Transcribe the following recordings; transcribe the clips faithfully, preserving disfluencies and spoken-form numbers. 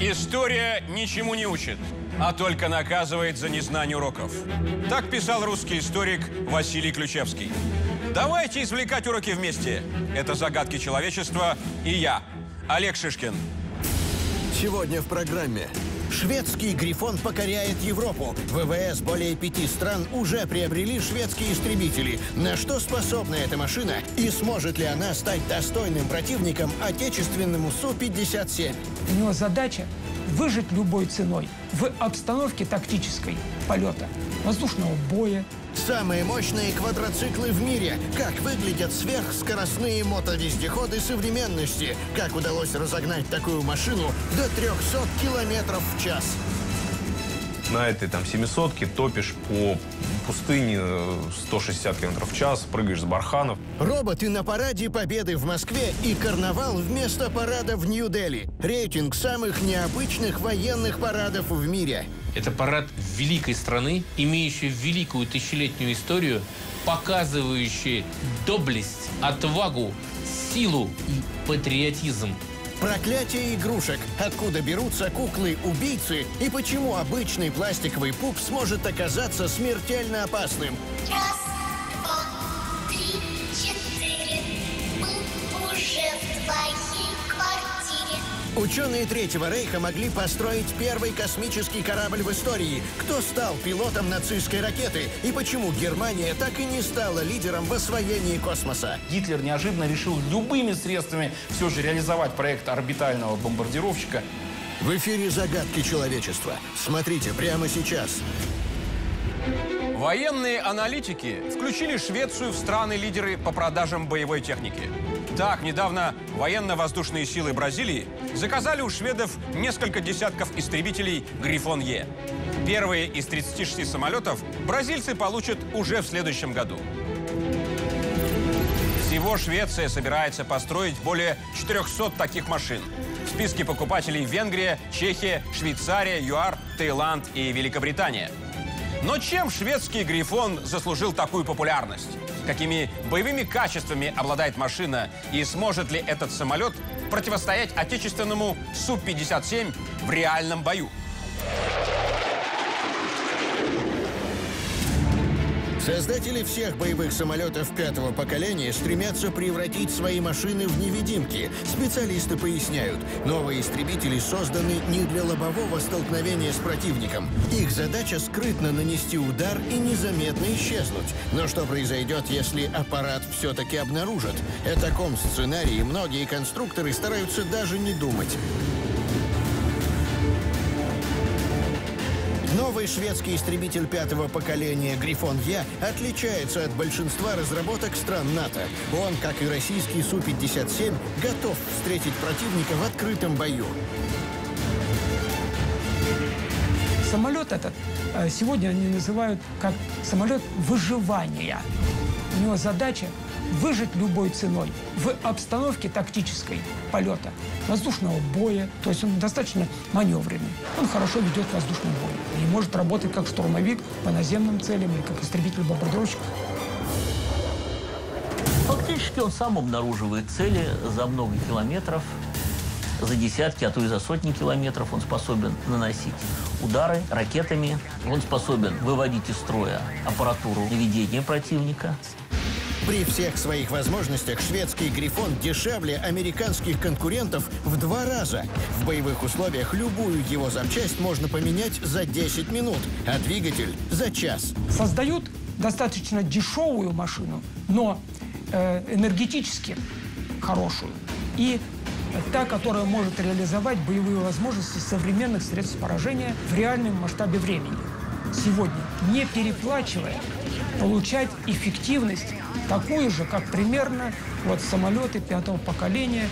История ничему не учит, а только наказывает за незнание уроков. Так писал русский историк Василий Ключевский. Давайте извлекать уроки вместе. Это «Загадки человечества» и я, Олег Шишкин. Сегодня в программе. Шведский «Грифон» покоряет Европу. ВВС более пяти стран уже приобрели шведские истребители. На что способна эта машина? И сможет ли она стать достойным противником отечественному Су пятьдесят семь? У него задача выжить любой ценой в обстановке тактической полета, воздушного боя. Самые мощные квадроциклы в мире. Как выглядят сверхскоростные мотовездеходы современности. Как удалось разогнать такую машину до трёхсот километров в час. На этой там семисотке топишь по пустыне сто шестьдесят километров в час, прыгаешь с барханов. Роботы на параде Победы в Москве и карнавал вместо парада в Нью-Дели. Рейтинг самых необычных военных парадов в мире. Это парад великой страны, имеющий великую тысячелетнюю историю, показывающий доблесть, отвагу, силу и патриотизм. Проклятие игрушек. Откуда берутся куклы-убийцы и почему обычный пластиковый пупс может оказаться смертельно опасным. Раз, два, три, четыре. Мы уже в твоей квартире. Ученые Третьего Рейха могли построить первый космический корабль в истории. Кто стал пилотом нацистской ракеты и почему Германия так и не стала лидером в освоении космоса? Гитлер неожиданно решил любыми средствами все же реализовать проект орбитального бомбардировщика. В эфире «Загадки человечества». Смотрите прямо сейчас. Военные аналитики включили Швецию в страны-лидеры по продажам боевой техники. Так, недавно военно-воздушные силы Бразилии заказали у шведов несколько десятков истребителей «Грифон-Е». Первые из тридцати шести самолетов бразильцы получат уже в следующем году. Всего Швеция собирается построить более четырёхсот таких машин. В списке покупателей Венгрия, Чехия, Швейцария, ЮАР, Таиланд и Великобритания. Но чем шведский «Грифон» заслужил такую популярность? Какими боевыми качествами обладает машина? И сможет ли этот самолет противостоять отечественному Су пятьдесят семь в реальном бою? Создатели всех боевых самолетов пятого поколения стремятся превратить свои машины в невидимки. Специалисты поясняют, новые истребители созданы не для лобового столкновения с противником. Их задача скрытно нанести удар и незаметно исчезнуть. Но что произойдет, если аппарат все-таки обнаружат? О таком сценарии многие конструкторы стараются даже не думать. Новый шведский истребитель пятого поколения «Грифон-Е» отличается от большинства разработок стран НАТО. Он, как и российский Су пятьдесят семь, готов встретить противника в открытом бою. Самолет этот сегодня они называют как самолет выживания. У него задача выжить любой ценой в обстановке тактической полета, воздушного боя. То есть он достаточно маневренный. Он хорошо ведет воздушный бой и может работать как штурмовик по наземным целям или как истребитель-бомбардировщик. Фактически он сам обнаруживает цели за много километров, за десятки, а то и за сотни километров он способен наносить удары ракетами. Он способен выводить из строя аппаратуру наведения противника. При всех своих возможностях шведский «Грифон» дешевле американских конкурентов в два раза. В боевых условиях любую его запчасть можно поменять за десять минут, а двигатель – за час. Создают достаточно дешевую машину, но э, энергетически хорошую. И та, которая может реализовать боевые возможности современных средств поражения в реальном масштабе времени. Сегодня, не переплачивая, получать эффективность такую же, как примерно вот самолеты пятого поколения.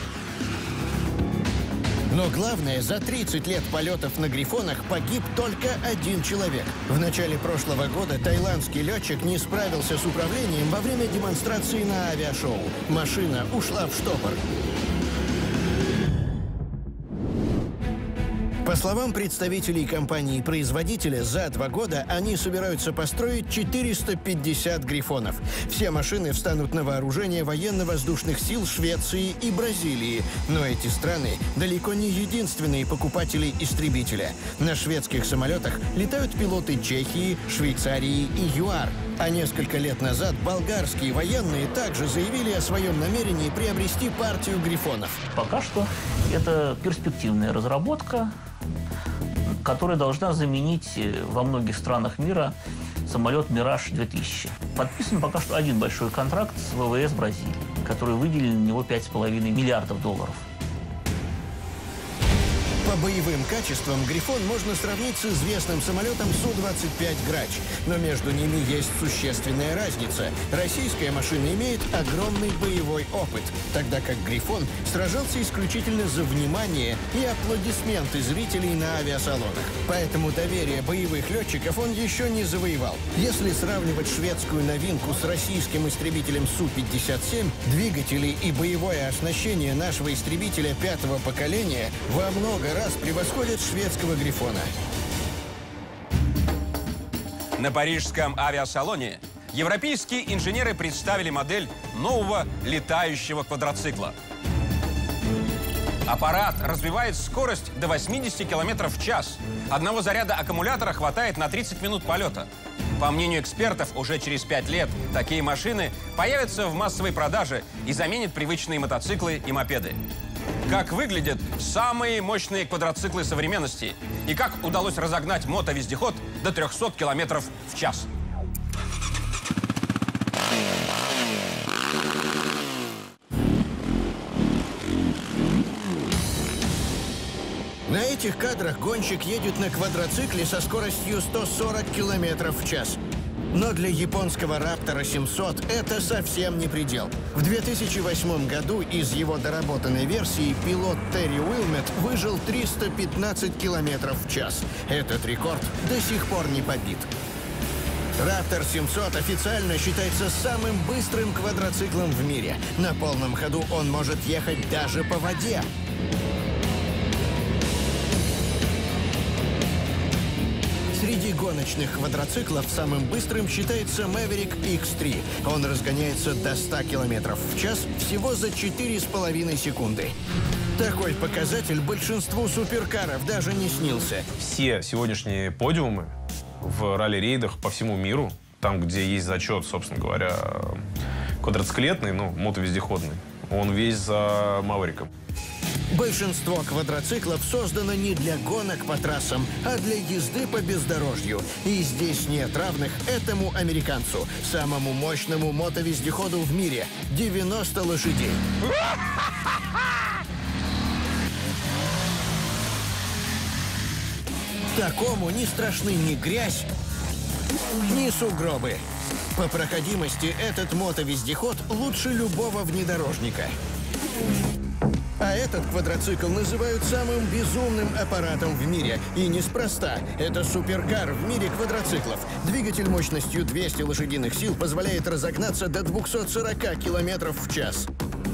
Но главное, за тридцать лет полетов на «Грифонах» погиб только один человек. В начале прошлого года таиландский летчик не справился с управлением во время демонстрации на авиашоу. Машина ушла в штопор. По словам представителей компании-производителя, за два года они собираются построить четыреста пятьдесят «Грифонов». Все машины встанут на вооружение военно-воздушных сил Швеции и Бразилии. Но эти страны далеко не единственные покупатели истребителя. На шведских самолетах летают пилоты Чехии, Швейцарии и ЮАР. А несколько лет назад болгарские военные также заявили о своем намерении приобрести партию «Грифонов». Пока что это перспективная разработка, которая должна заменить во многих странах мира самолет «Мираж две тысячи». Подписан пока что один большой контракт с ВВС Бразилии, который выделили на него пять с половиной миллиардов долларов. По боевым качествам «Грифон» можно сравнить с известным самолетом Су двадцать пять «Грач». Но между ними есть существенная разница. Российская машина имеет огромный боевой опыт, тогда как «Грифон» сражался исключительно за внимание и аплодисменты зрителей на авиасалонах. Поэтому доверие боевых летчиков он еще не завоевал. Если сравнивать шведскую новинку с российским истребителем Су пятьдесят семь, двигатели и боевое оснащение нашего истребителя пятого поколения во много раз превосходят шведского «Грифона». На парижском авиасалоне европейские инженеры представили модель нового летающего квадроцикла. Аппарат развивает скорость до восьмидесяти километров в час. Одного заряда аккумулятора хватает на тридцать минут полета. По мнению экспертов, уже через пять лет такие машины появятся в массовой продаже и заменят привычные мотоциклы и мопеды. Как выглядят самые мощные квадроциклы современности и как удалось разогнать мотовездеход до трёхсот километров в час. На этих кадрах гонщик едет на квадроцикле со скоростью сто сорок километров в час. Но для японского Раптора семьсот это совсем не предел. В две тысячи восьмом году из его доработанной версии пилот Терри Уилмет выжил триста пятнадцать километров в час. Этот рекорд до сих пор не побит. Раптор семьсот официально считается самым быстрым квадроциклом в мире. На полном ходу он может ехать даже по воде. Среди гоночных квадроциклов самым быстрым считается Maverick икс три. Он разгоняется до ста километров в час всего за четыре с половиной секунды. Такой показатель большинству суперкаров даже не снился. Все сегодняшние подиумы в ралли-рейдах по всему миру, там, где есть зачет, собственно говоря, квадроциклетный, ну, мотовездеходный, он весь за Мавериком. Большинство квадроциклов создано не для гонок по трассам, а для езды по бездорожью. И здесь нет равных этому американцу, самому мощному мотовездеходу в мире – девяносто лошадей. Такому не страшны ни грязь, ни сугробы. По проходимости этот мотовездеход лучше любого внедорожника. А этот квадроцикл называют самым безумным аппаратом в мире. И неспроста. Это суперкар в мире квадроциклов. Двигатель мощностью двести лошадиных сил позволяет разогнаться до двухсот сорока километров в час.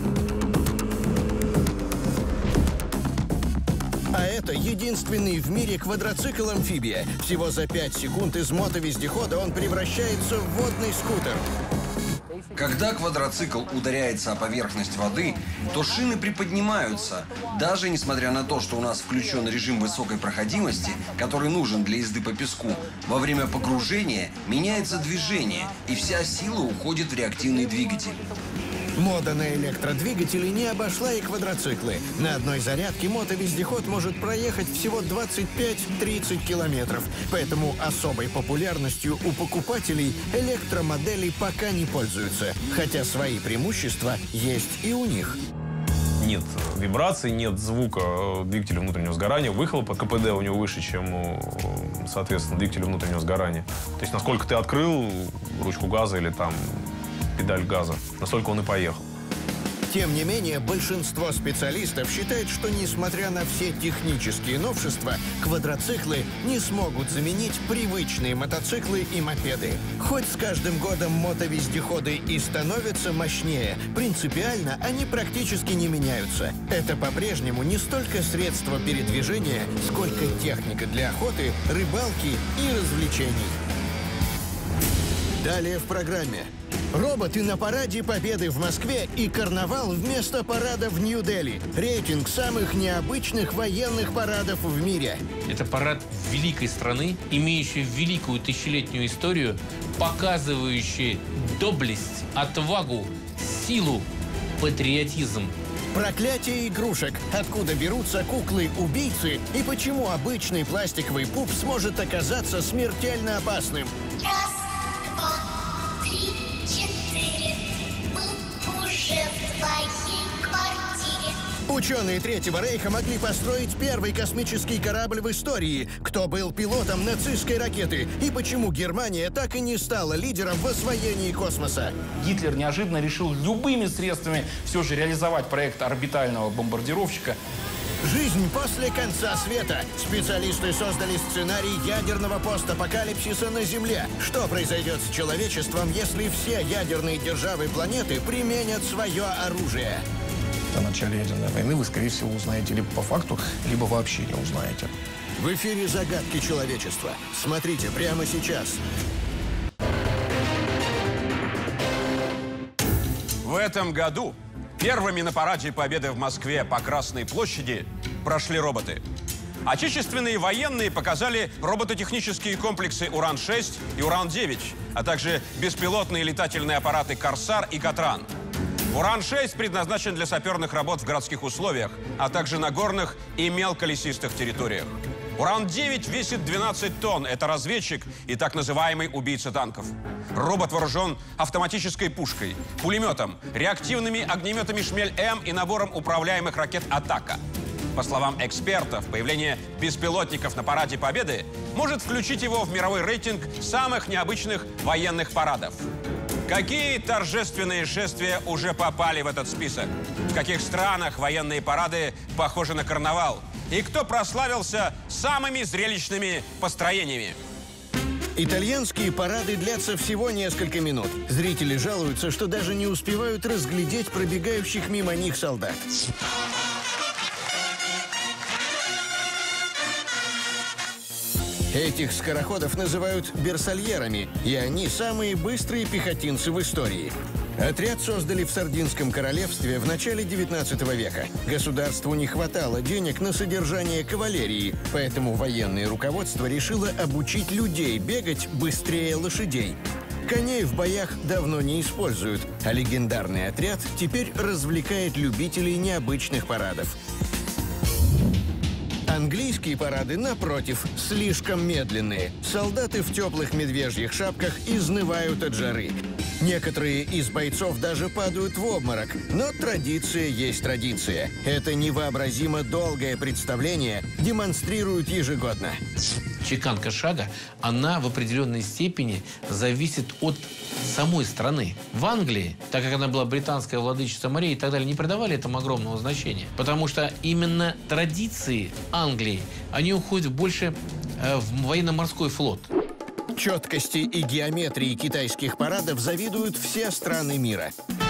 А это единственный в мире квадроцикл-амфибия. Всего за пять секунд из мотовездехода он превращается в водный скутер. Когда квадроцикл ударяется о поверхность воды, то шины приподнимаются. Даже несмотря на то, что у нас включен режим высокой проходимости, который нужен для езды по песку, во время погружения меняется движение, и вся сила уходит в реактивный двигатель. Мода на электродвигатели не обошла и квадроциклы. На одной зарядке мотовездеход может проехать всего двадцать пять — тридцать километров. Поэтому особой популярностью у покупателей электромодели пока не пользуются. Хотя свои преимущества есть и у них. Нет вибраций, нет звука двигателя внутреннего сгорания, выхлопа, КПД у него выше, чем у, соответственно, двигателя внутреннего сгорания. То есть насколько ты открыл ручку газа или там педаль газа, настолько он и поехал. Тем не менее, большинство специалистов считает, что несмотря на все технические новшества, квадроциклы не смогут заменить привычные мотоциклы и мопеды. Хоть с каждым годом мотовездеходы и становятся мощнее, принципиально они практически не меняются. Это по-прежнему не столько средства передвижения, сколько техника для охоты, рыбалки и развлечений. Далее в программе. Роботы на параде Победы в Москве и карнавал вместо парада в Нью-Дели. Рейтинг самых необычных военных парадов в мире. Это парад великой страны, имеющий великую тысячелетнюю историю, показывающий доблесть, отвагу, силу, патриотизм. Проклятие игрушек. Откуда берутся куклы-убийцы и почему обычный пластиковый пупс может оказаться смертельно опасным. Раз, два, три, четыре. Мы уже в твоей квартире. Ученые Третьего Рейха могли построить первый космический корабль в истории. Кто был пилотом нацистской ракеты? И почему Германия так и не стала лидером в освоении космоса? Гитлер неожиданно решил любыми средствами все же реализовать проект орбитального бомбардировщика. Жизнь после конца света. Специалисты создали сценарий ядерного постапокалипсиса на Земле. Что произойдет с человечеством, если все ядерные державы планеты применят свое оружие? О начале ядерной войны вы, скорее всего, узнаете либо по факту, либо вообще не узнаете. В эфире «Загадки человечества». Смотрите прямо сейчас. В этом году первыми на параде Победы в Москве по Красной площади прошли роботы. Отечественные военные показали робототехнические комплексы Уран шесть и Уран девять, а также беспилотные летательные аппараты «Корсар» и «Катран». Уран шесть предназначен для саперных работ в городских условиях, а также на горных и мелколесистых территориях. Уран девять весит двенадцать тонн. Это разведчик и так называемый убийца танков. Робот вооружен автоматической пушкой, пулеметом, реактивными огнеметами «Шмель-М» и набором управляемых ракет «Атака». По словам экспертов, появление беспилотников на параде Победы может включить его в мировой рейтинг самых необычных военных парадов. Какие торжественные шествия уже попали в этот список? В каких странах военные парады похожи на карнавал? И кто прославился самыми зрелищными построениями? Итальянские парады длятся всего несколько минут. Зрители жалуются, что даже не успевают разглядеть пробегающих мимо них солдат. Этих скороходов называют берсальерами, и они самые быстрые пехотинцы в истории. Отряд создали в Сардинском королевстве в начале девятнадцатого века. Государству не хватало денег на содержание кавалерии, поэтому военное руководство решило обучить людей бегать быстрее лошадей. Коней в боях давно не используют, а легендарный отряд теперь развлекает любителей необычных парадов. Английские парады, напротив, слишком медленные. Солдаты в теплых медвежьих шапках изнывают от жары. Некоторые из бойцов даже падают в обморок. Но традиция есть традиция. Это невообразимо долгое представление демонстрируют ежегодно. Чеканка шага, она в определенной степени зависит от самой страны. В Англии, так как она была британская владычица морей и так далее, не придавали этому огромного значения. Потому что именно традиции Англии, они уходят больше э, в военно-морской флот. Четкости и геометрии китайских парадов завидуют все страны мира.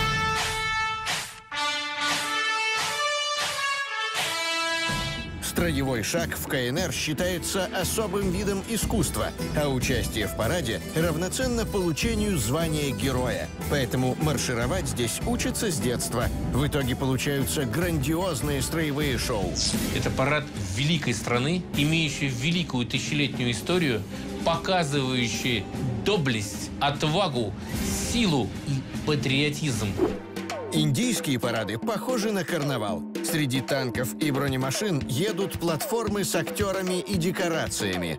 Строевой шаг в ка эн эр считается особым видом искусства, а участие в параде равноценно получению звания героя. Поэтому маршировать здесь учатся с детства. В итоге получаются грандиозные строевые шоу. Это парад великой страны, имеющий великую тысячелетнюю историю, показывающий доблесть, отвагу, силу и патриотизм. Индийские парады похожи на карнавал. Среди танков и бронемашин едут платформы с актерами и декорациями.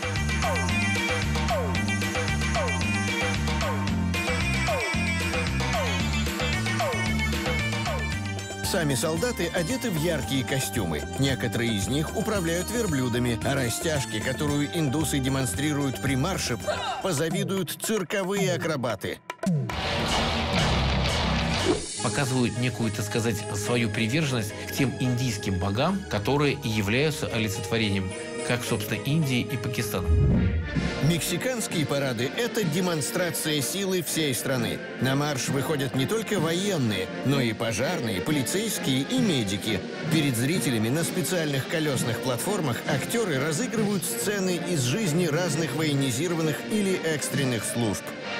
Сами солдаты одеты в яркие костюмы. Некоторые из них управляют верблюдами, а растяжки, которую индусы демонстрируют при марше, позавидуют цирковые акробаты. показывают некую, так сказать, свою приверженность к тем индийским богам, которые и являются олицетворением как, собственно, Индии и Пакистана. Мексиканские парады – это демонстрация силы всей страны. На марш выходят не только военные, но и пожарные, полицейские и медики. Перед зрителями на специальных колесных платформах актеры разыгрывают сцены из жизни разных военизированных или экстренных служб.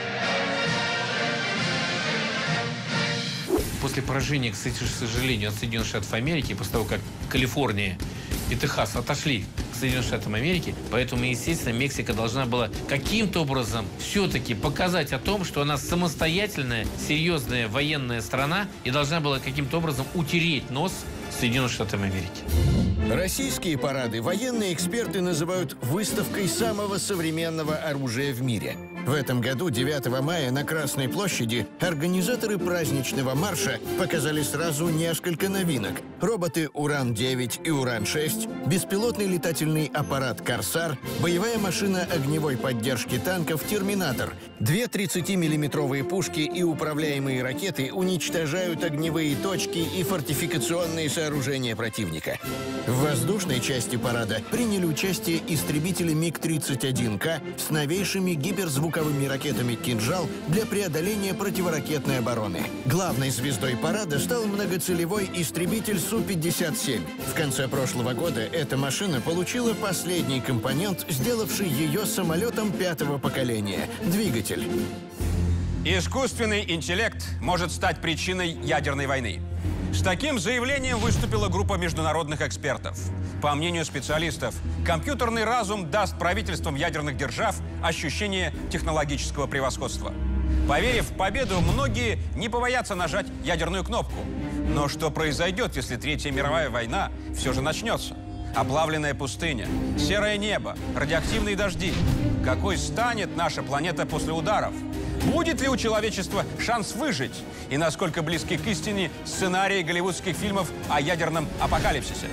После поражения, к сожалению, от Соединенных Штатов Америки, после того, как Калифорния и Техас отошли к Соединенным Штатам Америки, поэтому, естественно, Мексика должна была каким-то образом все-таки показать о том, что она самостоятельная, серьезная военная страна и должна была каким-то образом утереть нос Соединенным Штатам Америки. Российские парады военные эксперты называют выставкой самого современного оружия в мире. В этом году, девятого мая, на Красной площади организаторы праздничного марша показали сразу несколько новинок. Роботы Уран девять и Уран шесть, беспилотный летательный аппарат «Корсар», боевая машина огневой поддержки танков «Терминатор». Две тридцатимиллиметровые пушки и управляемые ракеты уничтожают огневые точки и фортификационные сооружения противника. В воздушной части парада приняли участие истребители МиГ тридцать один К с новейшими гиперзвуковыми ракетами «Кинжал» для преодоления противоракетной обороны. Главной звездой парада стал многоцелевой истребитель Су пятьдесят семь. В конце прошлого года эта машина получила последний компонент, сделавший ее самолетом пятого поколения – двигатель. Искусственный интеллект может стать причиной ядерной войны. С таким заявлением выступила группа международных экспертов. По мнению специалистов, компьютерный разум даст правительствам ядерных держав ощущение технологического превосходства. Поверив в победу, многие не побоятся нажать ядерную кнопку. Но что произойдет, если Третья мировая война все же начнется? Оплавленная пустыня, серое небо, радиоактивные дожди. Какой станет наша планета после ударов? Будет ли у человечества шанс выжить? И насколько близки к истине сценарии голливудских фильмов о ядерном апокалипсисе?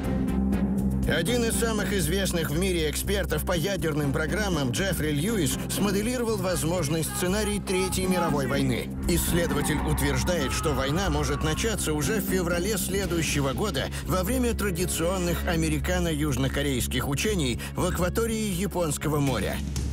Один из самых известных в мире экспертов по ядерным программам, Джеффри Льюис, смоделировал возможный сценарий Третьей мировой войны. Исследователь утверждает, что война может начаться уже в феврале следующего года во время традиционных американо-южнокорейских учений в акватории Японского моря.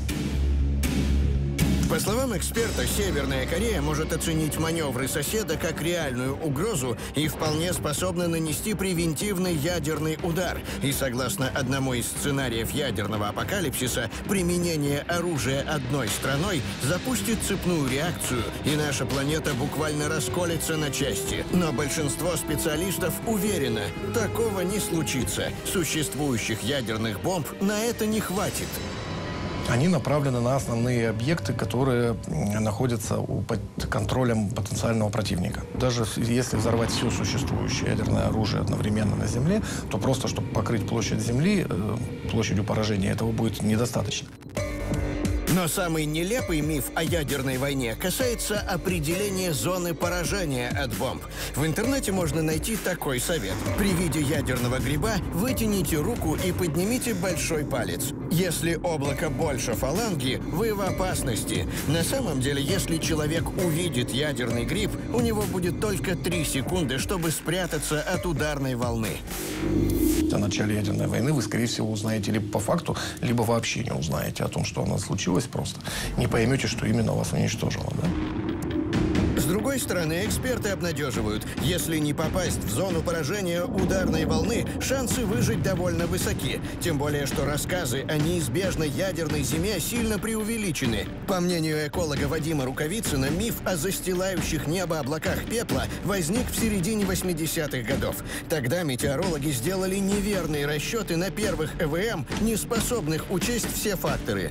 По словам эксперта, Северная Корея может оценить маневры соседа как реальную угрозу и вполне способна нанести превентивный ядерный удар. И согласно одному из сценариев ядерного апокалипсиса, применение оружия одной страной запустит цепную реакцию, и наша планета буквально расколется на части. Но большинство специалистов уверено, такого не случится. Существующих ядерных бомб на это не хватит. Они направлены на основные объекты, которые находятся под контролем потенциального противника. Даже если взорвать все существующее ядерное оружие одновременно на Земле, то просто, чтобы покрыть площадь Земли, площадью поражения, этого будет недостаточно. Но самый нелепый миф о ядерной войне касается определения зоны поражения от бомб. В интернете можно найти такой совет. При виде ядерного гриба вытяните руку и поднимите большой палец. Если облако больше фаланги, вы в опасности. На самом деле, если человек увидит ядерный гриб, у него будет только три секунды, чтобы спрятаться от ударной волны. О начале ядерной войны вы, скорее всего, узнаете либо по факту, либо вообще не узнаете о том, что она случилась просто. Не поймете, что именно вас уничтожило, да? С другой стороны, эксперты обнадеживают. Если не попасть в зону поражения ударной волны, шансы выжить довольно высоки. Тем более, что рассказы о неизбежной ядерной зиме сильно преувеличены. По мнению эколога Вадима Рукавицына, миф о застилающих небо облаках пепла возник в середине восьмидесятых годов. Тогда метеорологи сделали неверные расчеты на первых ЭВМ, не способных учесть все факторы.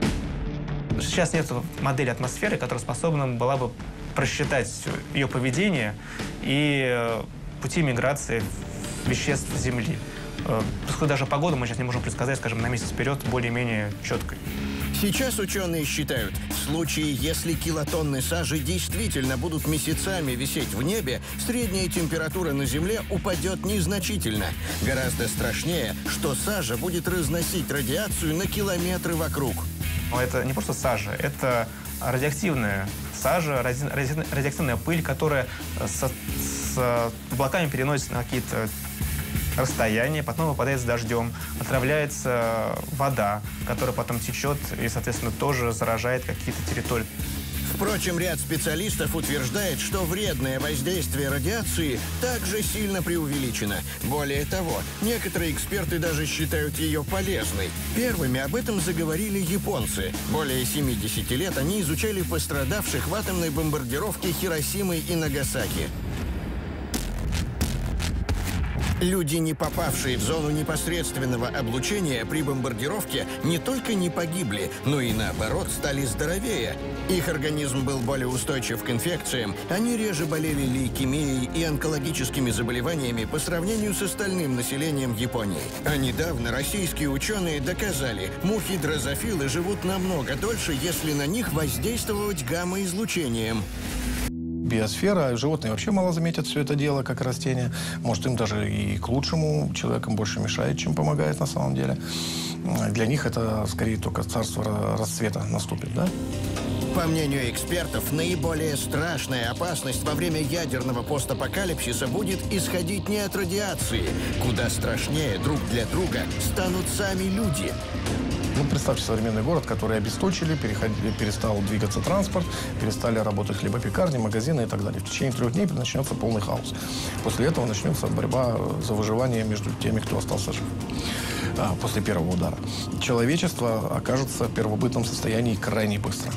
Сейчас нет модели атмосферы, которая способна была бы просчитать ее поведение и пути миграции веществ Земли. Пускай даже погоду мы сейчас не можем предсказать, скажем, на месяц вперед более-менее четкой. Сейчас ученые считают, в случае, если килотонны сажи действительно будут месяцами висеть в небе, средняя температура на Земле упадет незначительно. Гораздо страшнее, что сажа будет разносить радиацию на километры вокруг. Но это не просто сажа, это радиоактивная сажа, ради, ради, радиоактивная пыль, которая со, с облаками переносится на какие-то расстояния, потом выпадает с дождем, отравляется вода, которая потом течет и, соответственно, тоже заражает какие-то территории. Впрочем, ряд специалистов утверждает, что вредное воздействие радиации также сильно преувеличено. Более того, некоторые эксперты даже считают ее полезной. Первыми об этом заговорили японцы. Более семидесяти лет они изучали пострадавших в атомной бомбардировке Хиросимы и Нагасаки. Люди, не попавшие в зону непосредственного облучения при бомбардировке, не только не погибли, но и наоборот стали здоровее. Их организм был более устойчив к инфекциям, они реже болели лейкемией и онкологическими заболеваниями по сравнению с остальным населением Японии. А недавно российские ученые доказали, мухи-дрозофилы живут намного дольше, если на них воздействовать гамма-излучением. Биосфера, животные вообще мало заметят все это дело, как растения. Может, им даже и к лучшему, человекам больше мешает, чем помогает на самом деле. Для них это, скорее, только царство расцвета наступит, да? По мнению экспертов, наиболее страшная опасность во время ядерного постапокалипсиса будет исходить не от радиации. Куда страшнее друг для друга станут сами люди. Ну, представьте современный город, который обесточили, переходили, перестал двигаться транспорт, перестали работать хлебопекарни, магазины и так далее. В течение трех дней начнется полный хаос. После этого начнется борьба за выживание между теми, кто остался жив а, после первого удара. Человечество окажется в первобытном состоянии крайне быстро.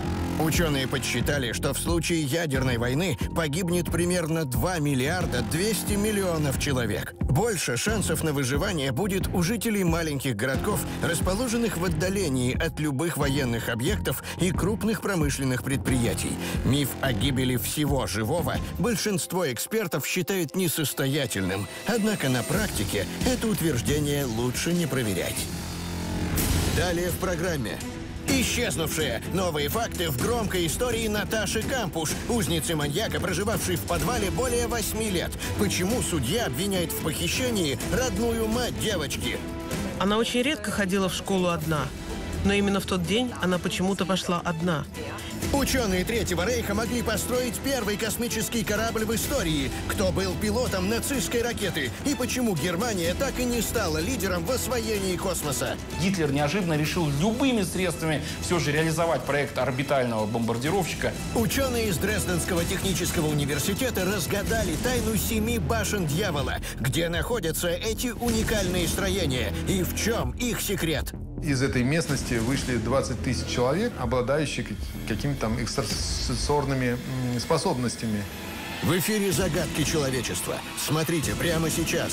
Ученые подсчитали, что в случае ядерной войны погибнет примерно два миллиарда двести миллионов человек. Больше шансов на выживание будет у жителей маленьких городков, расположенных в отдалении от любых военных объектов и крупных промышленных предприятий. Миф о гибели всего живого большинство экспертов считает несостоятельным. Однако на практике это утверждение лучше не проверять. Далее в программе. Исчезнувшие. Новые факты в громкой истории Наташи Кампуш, узницы маньяка, проживавшей в подвале более восьми лет. Почему судья обвиняет в похищении родную мать девочки? Она очень редко ходила в школу одна. Но именно в тот день она почему-то пошла одна. Ученые Третьего Рейха могли построить первый космический корабль в истории. Кто был пилотом нацистской ракеты? И почему Германия так и не стала лидером в освоении космоса? Гитлер неожиданно решил любыми средствами все же реализовать проект орбитального бомбардировщика. Ученые из Дрезденского технического университета разгадали тайну семи башен дьявола. Где находятся эти уникальные строения? И в чем их секрет? Из этой местности вышли двадцать тысяч человек, обладающих какими-то там экстрасенсорными способностями. В эфире «Загадки человечества». Смотрите прямо сейчас.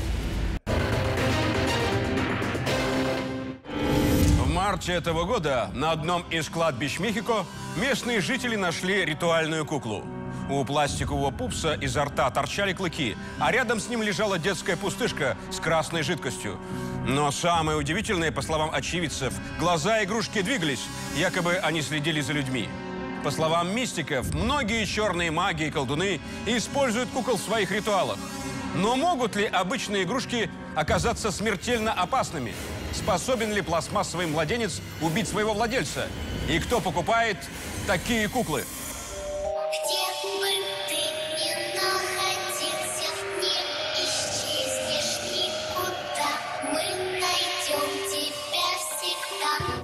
В марте этого года на одном из кладбищ Мехико местные жители нашли ритуальную куклу. У пластикового пупса изо рта торчали клыки, а рядом с ним лежала детская пустышка с красной жидкостью. Но самое удивительное, по словам очевидцев, глаза игрушки двигались, якобы они следили за людьми. По словам мистиков, многие черные маги и колдуны используют кукол в своих ритуалах. Но могут ли обычные игрушки оказаться смертельно опасными? Способен ли пластмассовый младенец убить своего владельца? И кто покупает такие куклы? Где бы ты ни находился, не исчезнешь никуда. Мы найдем тебя всегда.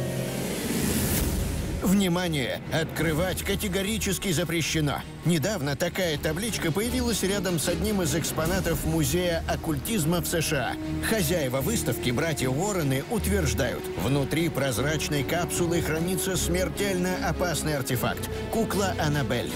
Внимание! Открывать категорически запрещено. Недавно такая табличка появилась рядом с одним из экспонатов Музея оккультизма в США. Хозяева выставки, братья Уоррены, утверждают, внутри прозрачной капсулы хранится смертельно опасный артефакт – кукла Аннабель.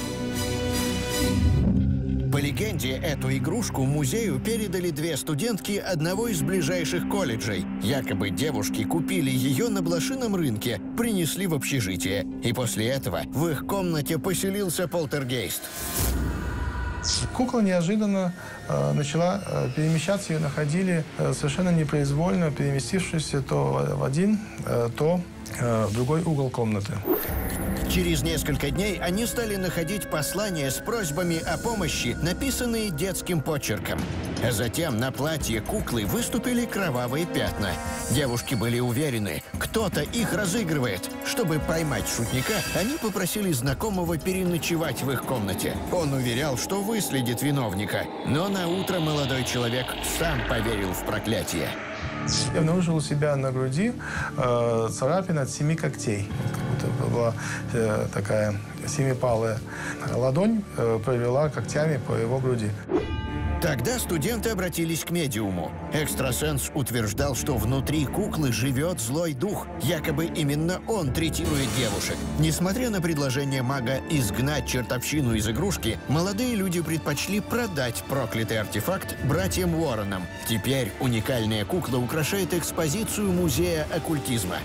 По легенде, эту игрушку музею передали две студентки одного из ближайших колледжей. Якобы девушки купили ее на блошином рынке, принесли в общежитие. И после этого в их комнате поселился полтергейст. Кукла неожиданно э, начала э, перемещаться, ее находили э, совершенно непроизвольно, переместившись то в один, э, то э, в другой угол комнаты. Через несколько дней они стали находить послания с просьбами о помощи, написанные детским почерком. А затем на платье куклы выступили кровавые пятна. Девушки были уверены, кто-то их разыгрывает. Чтобы поймать шутника, они попросили знакомого переночевать в их комнате. Он уверял, что выследит виновника. Но на утро молодой человек сам поверил в проклятие. Я обнаружил у себя на груди э, царапина от семи когтей. Как будто была э, такая семипалая ладонь, э, провела когтями по его груди. Тогда студенты обратились к медиуму. Экстрасенс утверждал, что внутри куклы живет злой дух. Якобы именно он третирует девушек. Несмотря на предложение мага изгнать чертовщину из игрушки, молодые люди предпочли продать проклятый артефакт братьям Уорренам. Теперь уникальная кукла украшает экспозицию музея оккультизма.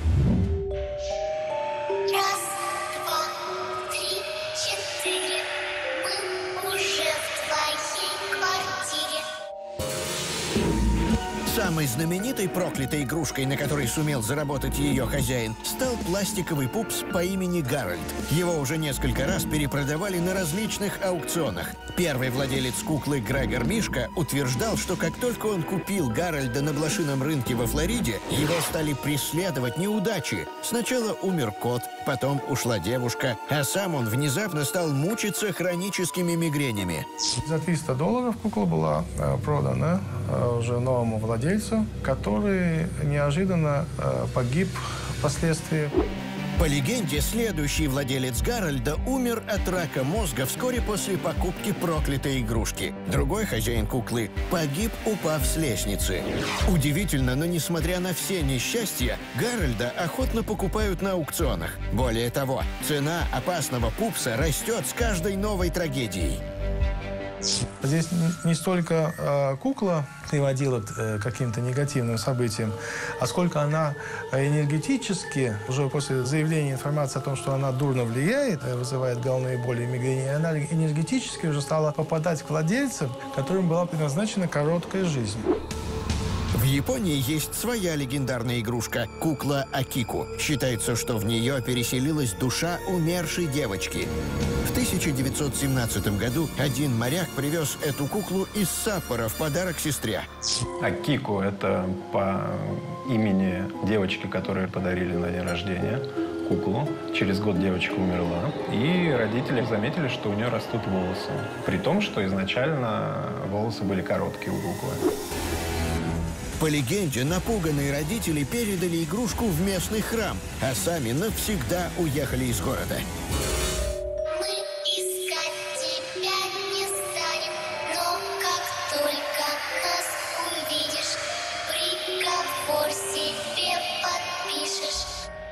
Самой знаменитой проклятой игрушкой, на которой сумел заработать ее хозяин, стал пластиковый пупс по имени Гарольд. Его уже несколько раз перепродавали на различных аукционах. Первый владелец куклы Грегор Мишка утверждал, что как только он купил Гарольда на блошином рынке во Флориде, его стали преследовать неудачи. Сначала умер кот, потом ушла девушка, а сам он внезапно стал мучиться хроническими мигренями. За триста долларов кукла была э, продана э, уже новому владельцу, который неожиданно э, погиб впоследствии. По легенде, следующий владелец Гарольда умер от рака мозга вскоре после покупки проклятой игрушки. Другой хозяин куклы погиб, упав с лестницы. Удивительно, но несмотря на все несчастья, Гарольда охотно покупают на аукционах. Более того, цена опасного пупса растет с каждой новой трагедией. Здесь не столько э, кукла приводила э, к каким-то негативным событиям, а сколько она энергетически, уже после заявления информации о том, что она дурно влияет, вызывает головные боли и мигрени, она энергетически уже стала попадать к владельцам, которым была предназначена короткая жизнь. В Японии есть своя легендарная игрушка – кукла Акику. Считается, что в нее переселилась душа умершей девочки. В тысяча девятьсот семнадцатом году один моряк привез эту куклу из Саппоро в подарок сестре. Акику – это по имени девочки, которую подарили на день рождения куклу. Через год девочка умерла, и родители заметили, что у нее растут волосы. При том, что изначально волосы были короткие у куклы. По легенде, напуганные родители передали игрушку в местный храм, а сами навсегда уехали из города. Мы искать тебя не станем, но как только нас увидишь, приговор себе подпишешь.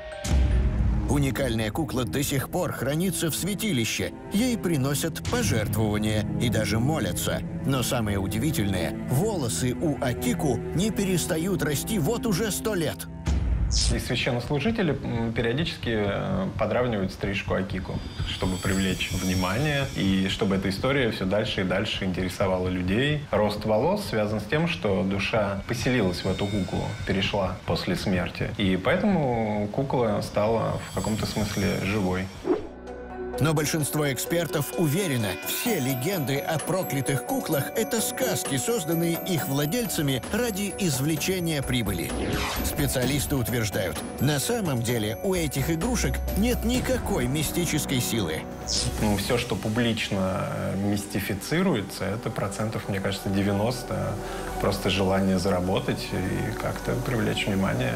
Уникальная кукла до сих пор хранится в святилище. Ей приносят пожертвования и даже молятся. Но самое удивительное, волосы у Акику не перестают расти вот уже сто лет. И священнослужители периодически подравнивают стрижку Акику, чтобы привлечь внимание и чтобы эта история все дальше и дальше интересовала людей. Рост волос связан с тем, что душа поселилась в эту куклу, перешла после смерти. И поэтому кукла стала в каком-то смысле живой. Но большинство экспертов уверено, все легенды о проклятых куклах – это сказки, созданные их владельцами ради извлечения прибыли. Специалисты утверждают, на самом деле у этих игрушек нет никакой мистической силы. Ну, все, что публично мистифицируется, это процентов, мне кажется, девяносто. Просто желание заработать и как-то привлечь внимание.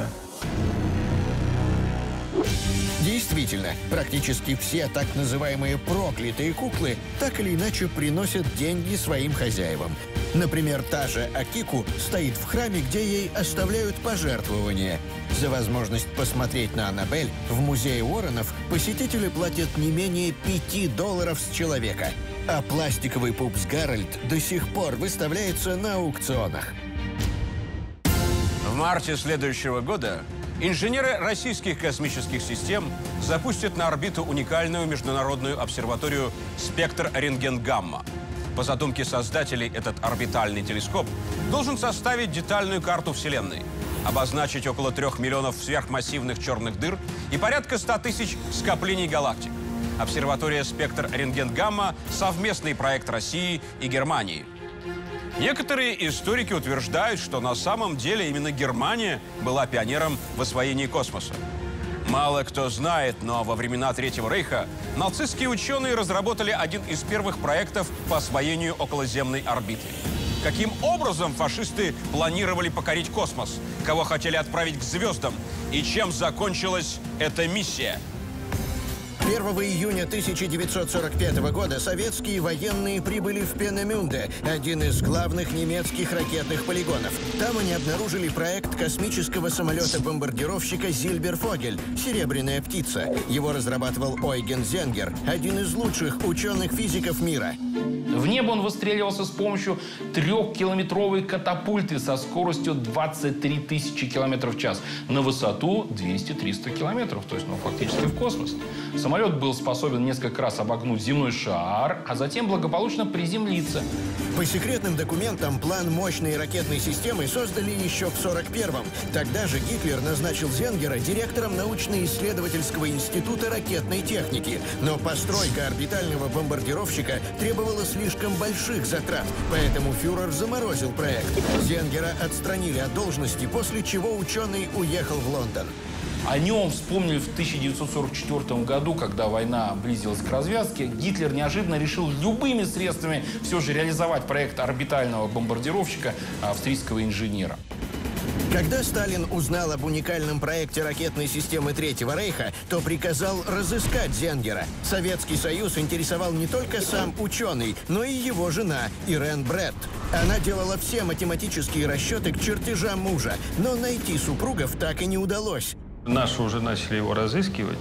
Действительно, практически все так называемые проклятые куклы так или иначе приносят деньги своим хозяевам. Например, та же Акику стоит в храме, где ей оставляют пожертвования. За возможность посмотреть на Аннабель в музее Уорренов посетители платят не менее пяти долларов с человека. А пластиковый пупс Гарольд до сих пор выставляется на аукционах. В марте следующего года инженеры российских космических систем запустят на орбиту уникальную международную обсерваторию «Спектр-рентген-гамма». По задумке создателей, этот орбитальный телескоп должен составить детальную карту Вселенной, обозначить около трех миллионов сверхмассивных черных дыр и порядка ста тысяч скоплений галактик. Обсерватория «Спектр-рентген-гамма» – совместный проект России и Германии. Некоторые историки утверждают, что на самом деле именно Германия была пионером в освоении космоса. Мало кто знает, но во времена Третьего Рейха нацистские ученые разработали один из первых проектов по освоению околоземной орбиты. Каким образом фашисты планировали покорить космос? Кого хотели отправить к звездам? И чем закончилась эта миссия? первого июня тысяча девятьсот сорок пятого года советские военные прибыли в Пенемюнде, один из главных немецких ракетных полигонов. Там они обнаружили проект космического самолета-бомбардировщика «Зильберфогель» «Серебряная птица». Его разрабатывал Ойген Зенгер, один из лучших ученых-физиков мира. В небо он выстреливался с помощью трехкилометровой катапульты со скоростью двадцать три тысячи километров в час на высоту двести-триста километров, то есть ну, фактически в космос. Самолет был способен несколько раз обогнуть земной шар, а затем благополучно приземлиться. По секретным документам план мощной ракетной системы создали еще в сорок первом. Тогда же Гитлер назначил Зенгера директором научно-исследовательского института ракетной техники. Но постройка орбитального бомбардировщика требовала слишком больших затрат, поэтому фюрер заморозил проект. Зенгера отстранили от должности, после чего ученый уехал в Лондон. О нем вспомнили в тысяча девятьсот сорок четвёртом году, когда война близилась к развязке. Гитлер неожиданно решил любыми средствами все же реализовать проект орбитального бомбардировщика австрийского инженера. Когда Сталин узнал об уникальном проекте ракетной системы Третьего Рейха, то приказал разыскать Зенгера. Советский Союз интересовал не только сам ученый, но и его жена Ирен Бретт. Она делала все математические расчеты к чертежам мужа, но найти супругов так и не удалось. Наши уже начали его разыскивать,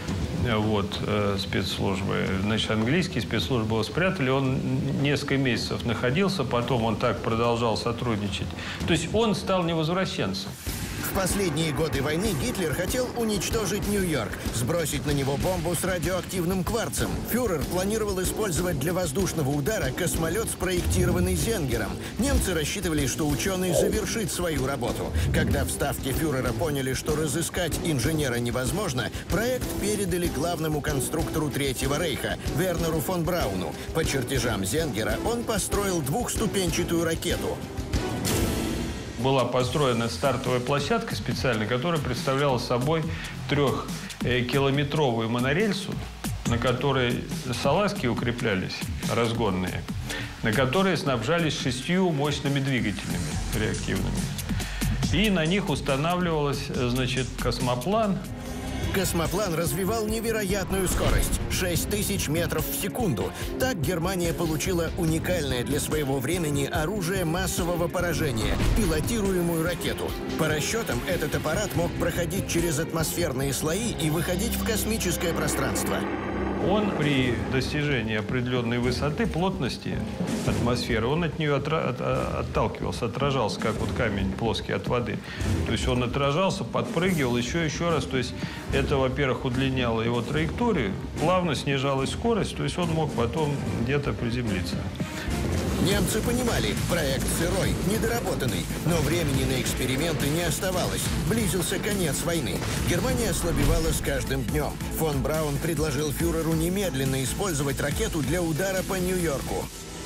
вот, э, спецслужбы. Значит, английские спецслужбы его спрятали, он несколько месяцев находился, потом он так продолжал сотрудничать. То есть он стал невозвращенцем. В последние годы войны Гитлер хотел уничтожить Нью-Йорк, сбросить на него бомбу с радиоактивным кварцем. Фюрер планировал использовать для воздушного удара космолет, спроектированный Зенгером. Немцы рассчитывали, что ученый завершит свою работу. Когда в ставке фюрера поняли, что разыскать инженера невозможно, проект передали главному конструктору Третьего Рейха, Вернеру фон Брауну. По чертежам Зенгера он построил двухступенчатую ракету. Была построена стартовая площадка специальная, которая представляла собой трехкилометровую монорельсу, на которой салазки укреплялись, разгонные, на которые снабжались шестью мощными двигателями реактивными. И на них устанавливалась, значит, космоплан. Космоплан развивал невероятную скорость – шесть тысяч метров в секунду. Так Германия получила уникальное для своего времени оружие массового поражения – пилотируемую ракету. По расчетам, этот аппарат мог проходить через атмосферные слои и выходить в космическое пространство. Он при достижении определенной высоты, плотности атмосферы, он от нее отра- от, отталкивался, отражался, как вот камень плоский от воды. То есть он отражался, подпрыгивал еще еще раз. То есть это, во-первых, удлиняло его траекторию, плавно снижалась скорость, то есть он мог потом где-то приземлиться. Немцы понимали, проект сырой, недоработанный, но времени на эксперименты не оставалось. Близился конец войны. Германия ослабевала с каждым днем. Фон Браун предложил фюреру немедленно использовать ракету для удара по Нью-Йорку.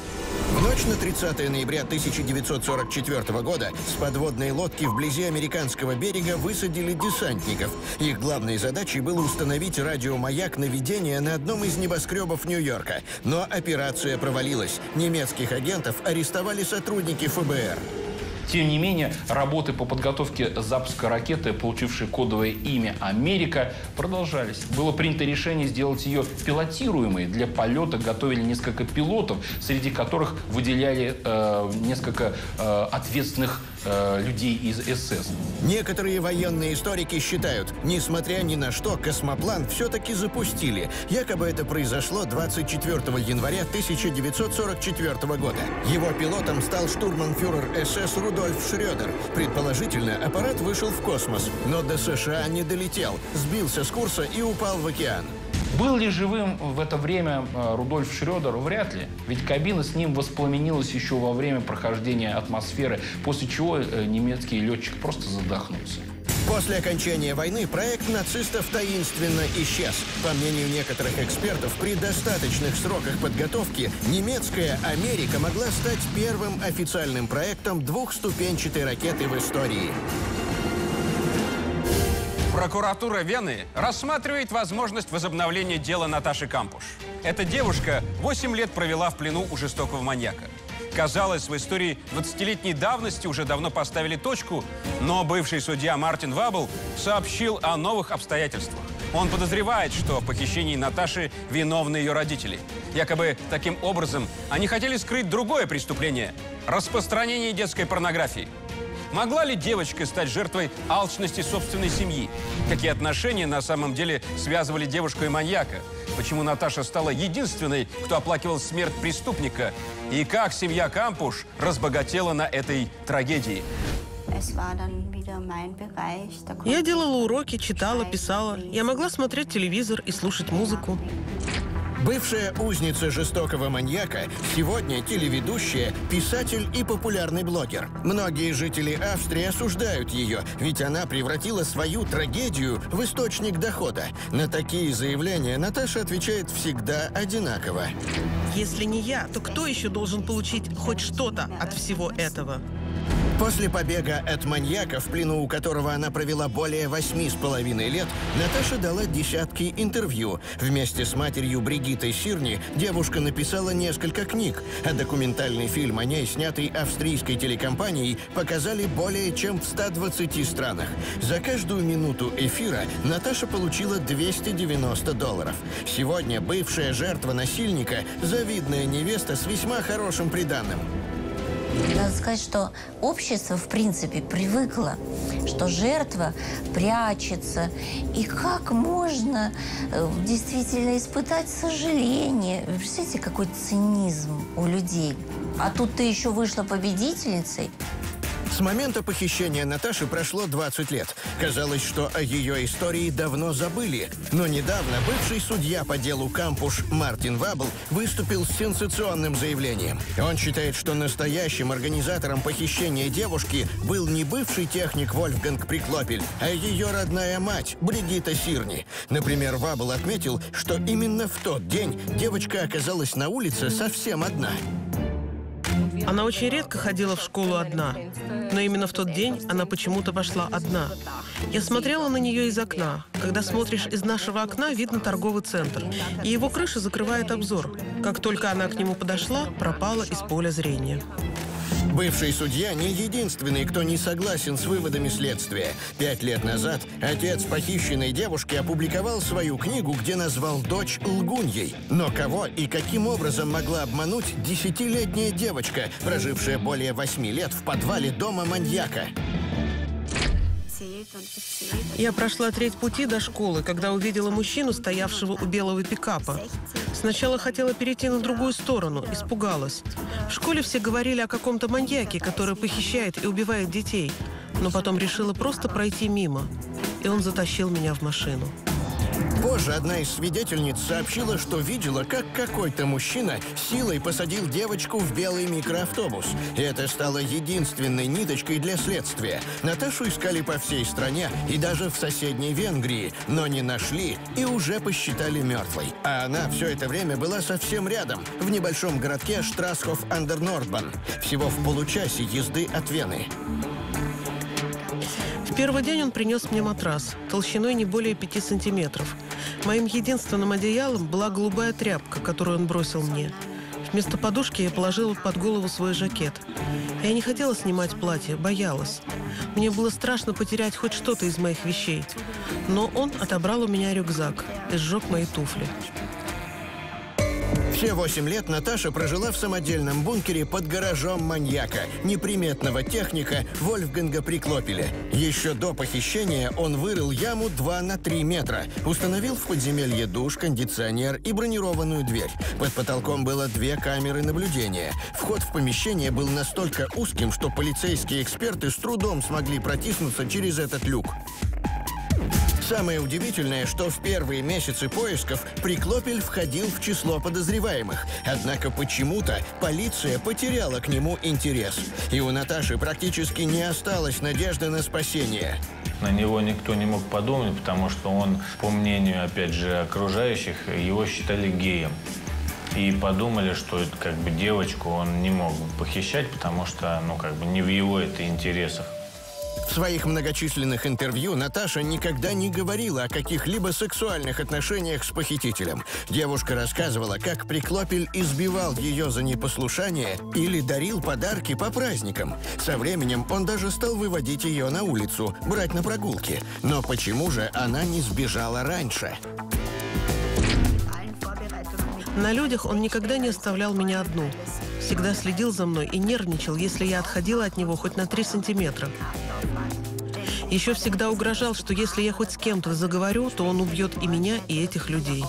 В ночь на тридцатое ноября тысяча девятьсот сорок четвёртого года с подводной лодки вблизи американского берега высадили десантников. Их главной задачей было установить радиомаяк наведения на одном из небоскребов Нью-Йорка. Но операция провалилась. Немецких агентов арестовали сотрудники эф бэ эр. Тем не менее, работы по подготовке запуска ракеты, получившей кодовое имя «Америка», продолжались. Было принято решение сделать ее пилотируемой. Для полета готовили несколько пилотов, среди которых выделяли э, несколько э, ответственных э, людей из эс эс. Некоторые военные историки считают, несмотря ни на что, космоплан все-таки запустили. Якобы это произошло двадцать четвёртого января тысяча девятьсот сорок четвёртого года. Его пилотом стал штурманфюрер эс эс Рудольф Шрёдер. Предположительно, аппарат вышел в космос, но до США не долетел, сбился с курса и упал в океан. Был ли живым в это время Рудольф Шрёдер? Вряд ли. Ведь кабина с ним воспламенилась еще во время прохождения атмосферы, после чего немецкий летчик просто задохнулся. После окончания войны проект нацистов таинственно исчез. По мнению некоторых экспертов, при достаточных сроках подготовки немецкая Америка могла стать первым официальным проектом двухступенчатой ракеты в истории. Прокуратура Вены рассматривает возможность возобновления дела Наташи Кампуш. Эта девушка восемь лет провела в плену у жестокого маньяка. Казалось, в истории двадцатилетней давности уже давно поставили точку, но бывший судья Мартин Вабл сообщил о новых обстоятельствах. Он подозревает, что в похищении Наташи виновны ее родители. Якобы таким образом они хотели скрыть другое преступление – распространение детской порнографии. Могла ли девочка стать жертвой алчности собственной семьи? Какие отношения на самом деле связывали девушку и маньяка? Почему Наташа стала единственной, кто оплакивал смерть преступника? И как семья Кампуш разбогатела на этой трагедии? Я делала уроки, читала, писала. Я могла смотреть телевизор и слушать музыку. Бывшая узница жестокого маньяка, сегодня телеведущая, писатель и популярный блогер. Многие жители Австрии осуждают ее, ведь она превратила свою трагедию в источник дохода. На такие заявления Наташа отвечает всегда одинаково. Если не я, то кто еще должен получить хоть что-то от всего этого? После побега от маньяка, в плену у которого она провела более восьми с половиной лет, Наташа дала десятки интервью. Вместе с матерью Бригиттой Сирни девушка написала несколько книг, а документальный фильм о ней, снятый австрийской телекомпанией, показали более чем в ста двадцати странах. За каждую минуту эфира Наташа получила двести девяносто долларов. Сегодня бывшая жертва насильника – завидная невеста с весьма хорошим приданым. Надо сказать, что общество, в принципе, привыкло, что жертва прячется. И как можно действительно испытать сожаление? Вы представляете, какой цинизм у людей? А тут ты еще вышла победительницей. С момента похищения Наташи прошло двадцать лет. Казалось, что о ее истории давно забыли. Но недавно бывший судья по делу Кампуш Мартин Вабл выступил с сенсационным заявлением. Он считает, что настоящим организатором похищения девушки был не бывший техник Вольфганг Приклопель, а ее родная мать Бригитта Сирни. Например, Вабл отметил, что именно в тот день девочка оказалась на улице совсем одна. Она очень редко ходила в школу одна, но именно в тот день она почему-то пошла одна. Я смотрела на нее из окна. Когда смотришь из нашего окна, видно торговый центр, и его крыша закрывает обзор. Как только она к нему подошла, пропала из поля зрения. Бывший судья не единственный, кто не согласен с выводами следствия. Пять лет назад отец похищенной девушки опубликовал свою книгу, где назвал дочь лгуньей. Но кого и каким образом могла обмануть десятилетняя девочка, прожившая более восьми лет в подвале дома маньяка? Я прошла треть пути до школы, когда увидела мужчину, стоявшего у белого пикапа. Сначала хотела перейти на другую сторону, испугалась. В школе все говорили о каком-то маньяке, который похищает и убивает детей. Но потом решила просто пройти мимо. И он затащил меня в машину. Позже одна из свидетельниц сообщила, что видела, как какой-то мужчина силой посадил девочку в белый микроавтобус. И это стало единственной ниточкой для следствия. Наташу искали по всей стране и даже в соседней Венгрии, но не нашли и уже посчитали мертвой. А она все это время была совсем рядом, в небольшом городке Штрасхоф-андер-Нордбан, всего в получасе езды от Вены. В первый день он принес мне матрас, толщиной не более пяти сантиметров. Моим единственным одеялом была голубая тряпка, которую он бросил мне. Вместо подушки я положила под голову свой жакет. Я не хотела снимать платье, боялась. Мне было страшно потерять хоть что-то из моих вещей. Но он отобрал у меня рюкзак и сжег мои туфли. Все восемь лет Наташа прожила в самодельном бункере под гаражом маньяка, неприметного техника Вольфганга Приклопеля. Еще до похищения он вырыл яму два на три метра, установил в подземелье душ, кондиционер и бронированную дверь. Под потолком было две камеры наблюдения. Вход в помещение был настолько узким, что полицейские эксперты с трудом смогли протиснуться через этот люк. Самое удивительное, что в первые месяцы поисков Приклопель входил в число подозреваемых. Однако почему-то полиция потеряла к нему интерес. И у Наташи практически не осталось надежды на спасение. На него никто не мог подумать, потому что он, по мнению, опять же, окружающих, его считали геем. И подумали, что это, как бы, девочку он не мог похищать, потому что, ну, как бы, не в его это интересах. В своих многочисленных интервью Наташа никогда не говорила о каких-либо сексуальных отношениях с похитителем. Девушка рассказывала, как Приклопель избивал ее за непослушание или дарил подарки по праздникам. Со временем он даже стал выводить ее на улицу, брать на прогулки. Но почему же она не сбежала раньше? На людях он никогда не оставлял меня одну. Всегда следил за мной и нервничал, если я отходила от него хоть на три сантиметра. Еще всегда угрожал, что если я хоть с кем-то заговорю, то он убьет и меня, и этих людей.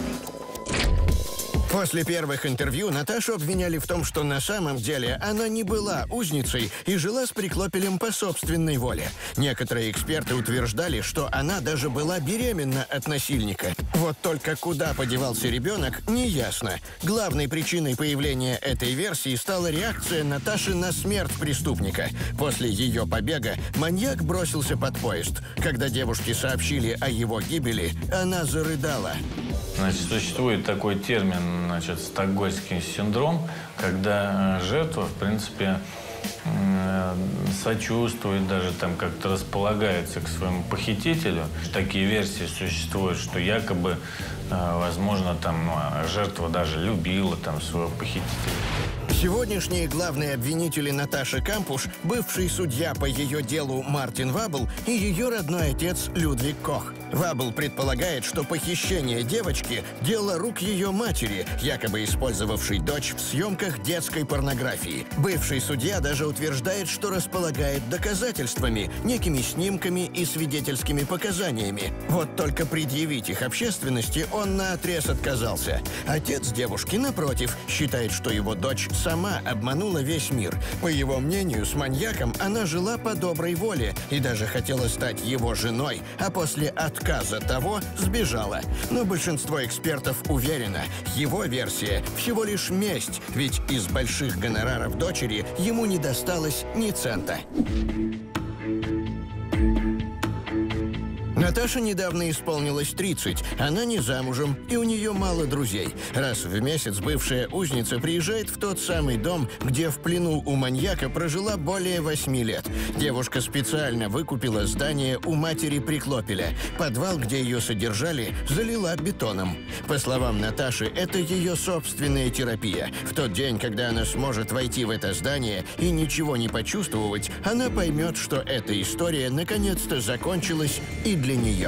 После первых интервью Наташу обвиняли в том, что на самом деле она не была узницей и жила с Приклопелем по собственной воле. Некоторые эксперты утверждали, что она даже была беременна от насильника. Вот только куда подевался ребенок, неясно. Главной причиной появления этой версии стала реакция Наташи на смерть преступника. После ее побега маньяк бросился под поезд. Когда девушки сообщили о его гибели, она зарыдала. Значит, существует такой термин, значит, стокгольмский синдром, когда жертва, в принципе, сочувствует, даже там как-то располагается к своему похитителю. Такие версии существуют, что якобы, возможно, там, ну, жертва даже любила там своего похитителя. Сегодняшние главные обвинители Наташи Кампуш, бывший судья по ее делу Мартин Вабл и ее родной отец Людвиг Кох. Вабл предполагает, что похищение девочки – дело рук ее матери, якобы использовавшей дочь в съемках детской порнографии. Бывший судья даже утверждает, что располагает доказательствами, некими снимками и свидетельскими показаниями. Вот только предъявить их общественности он наотрез отказался. Отец девушки, напротив, считает, что его дочь сама обманула весь мир. По его мнению, с маньяком она жила по доброй воле и даже хотела стать его женой, а после отказа того сбежала. Но большинство экспертов уверено, его версия всего лишь месть, ведь из больших гонораров дочери ему не досталось ни цента. Наташе недавно исполнилось тридцать. Она не замужем, и у нее мало друзей. Раз в месяц бывшая узница приезжает в тот самый дом, где в плену у маньяка прожила более восьми лет. Девушка специально выкупила здание у матери Приклопеля. Подвал, где ее содержали, залила бетоном. По словам Наташи, это ее собственная терапия. В тот день, когда она сможет войти в это здание и ничего не почувствовать, она поймет, что эта история наконец-то закончилась и для нее.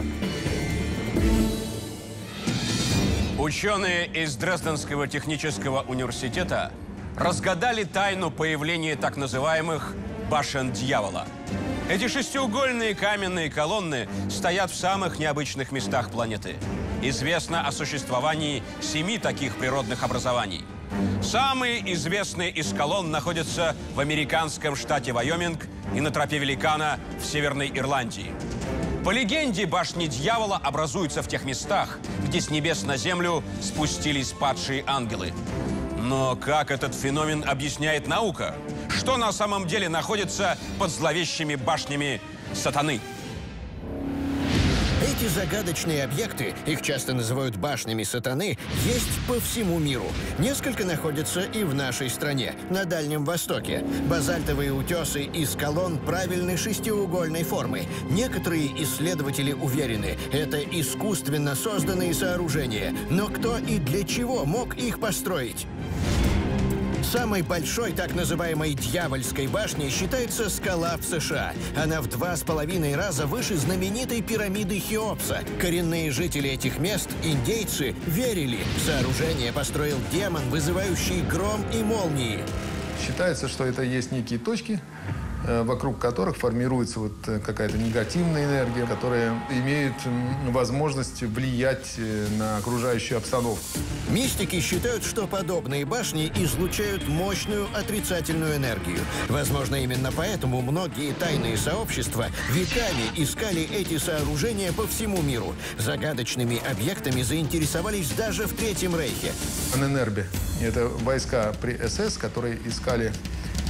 Ученые из Дрезденского технического университета разгадали тайну появления так называемых башен дьявола. Эти шестиугольные каменные колонны стоят в самых необычных местах планеты. Известно о существовании семи таких природных образований. Самые известные из колонн находятся в американском штате Вайоминг и на тропе Великана в Северной Ирландии. По легенде, башни дьявола образуются в тех местах, где с небес на землю спустились падшие ангелы. Но как этот феномен объясняет наука? Что на самом деле находится под зловещими башнями сатаны? Эти загадочные объекты, их часто называют башнями сатаны, есть по всему миру. Несколько находятся и в нашей стране, на Дальнем Востоке. Базальтовые утесы из колонн правильной шестиугольной формы. Некоторые исследователи уверены, это искусственно созданные сооружения. Но кто и для чего мог их построить? Самой большой так называемой «дьявольской башней» считается скала в США. Она в два с половиной раза выше знаменитой пирамиды Хеопса. Коренные жители этих мест, индейцы, верили, сооружение построил демон, вызывающий гром и молнии. Считается, что это есть некие точки, вокруг которых формируется вот какая-то негативная энергия, которая имеет возможность влиять на окружающую обстановку. Мистики считают, что подобные башни излучают мощную отрицательную энергию. Возможно, именно поэтому многие тайные сообщества веками искали эти сооружения по всему миру. Загадочными объектами заинтересовались даже в Третьем Рейхе. ННРБ – это войска при СС, которые искали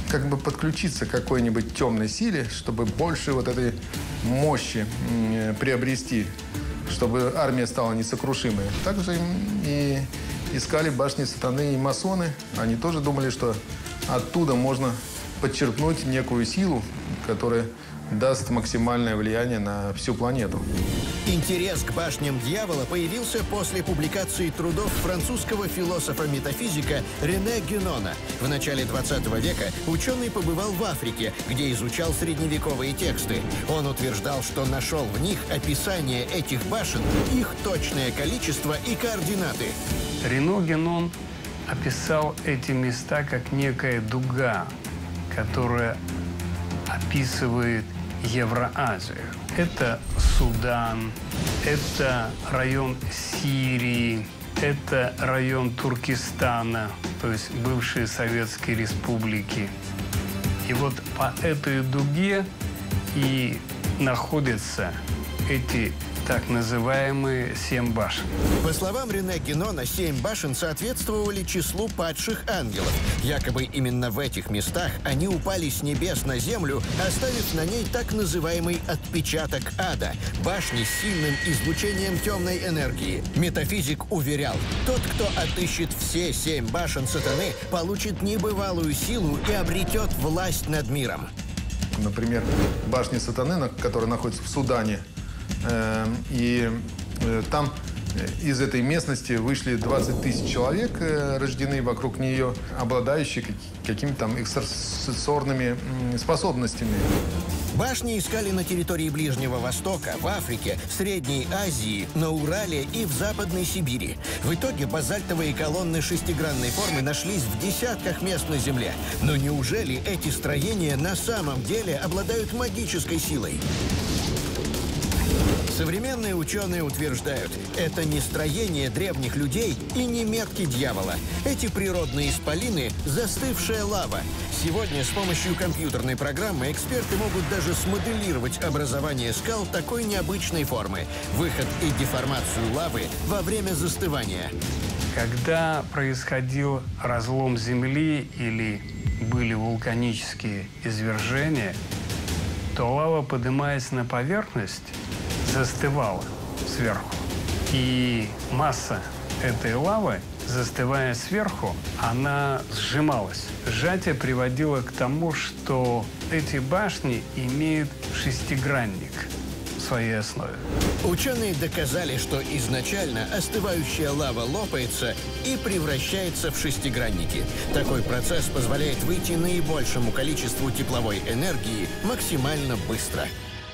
как бы подключиться к какой-нибудь темной силе, чтобы больше вот этой мощи э, приобрести, чтобы армия стала несокрушимой. Также и искали башни сатаны и масоны. Они тоже думали, что оттуда можно подчеркнуть некую силу, которая даст максимальное влияние на всю планету. Интерес к башням дьявола появился после публикации трудов французского философа-метафизика Рене Гюнона. В начале двадцатого века ученый побывал в Африке, где изучал средневековые тексты. Он утверждал, что нашел в них описание этих башен, их точное количество и координаты. Рене Гюнон описал эти места как некая дуга, которая описывает Евроазию. Это Судан, это район Сирии, это район Туркестана, то есть бывшие советские республики. И вот по этой дуге и находятся эти так называемые семь башен. По словам Рене Гюнона, семь башен соответствовали числу падших ангелов. Якобы именно в этих местах они упали с небес на землю, оставив на ней так называемый отпечаток ада – башни с сильным излучением темной энергии. Метафизик уверял, тот, кто отыщет все семь башен сатаны, получит небывалую силу и обретет власть над миром. Например, башня сатаны, которая находится в Судане, и там из этой местности вышли двадцать тысяч человек, рождены вокруг нее, обладающие какими-то там экстрасенсорными способностями. Башни искали на территории Ближнего Востока, в Африке, Средней Азии, на Урале и в Западной Сибири. В итоге базальтовые колонны шестигранной формы нашлись в десятках мест на Земле. Но неужели эти строения на самом деле обладают магической силой? Современные ученые утверждают, это не строение древних людей и не метки дьявола. Эти природные исполины – застывшая лава. Сегодня с помощью компьютерной программы эксперты могут даже смоделировать образование скал такой необычной формы, выход и деформацию лавы во время застывания. Когда происходил разлом Земли или были вулканические извержения, то лава, поднимаясь на поверхность, застывала сверху. И масса этой лавы, застывая сверху, она сжималась. Сжатие приводило к тому, что эти башни имеют шестигранник в своей основе. Ученые доказали, что изначально остывающая лава лопается и превращается в шестигранники. Такой процесс позволяет выйти наибольшему количеству тепловой энергии максимально быстро.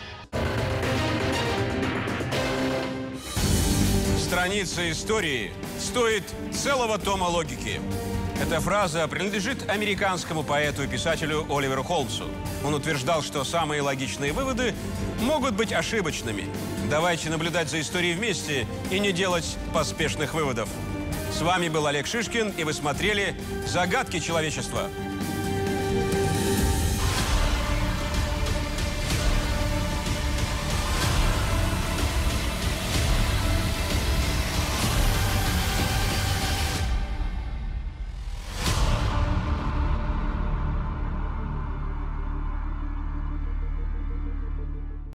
Страница истории стоит целого тома логики. Эта фраза принадлежит американскому поэту и писателю Оливеру Холмсу. Он утверждал, что самые логичные выводы могут быть ошибочными. Давайте наблюдать за историей вместе и не делать поспешных выводов. С вами был Олег Шишкин, и вы смотрели «Загадки человечества».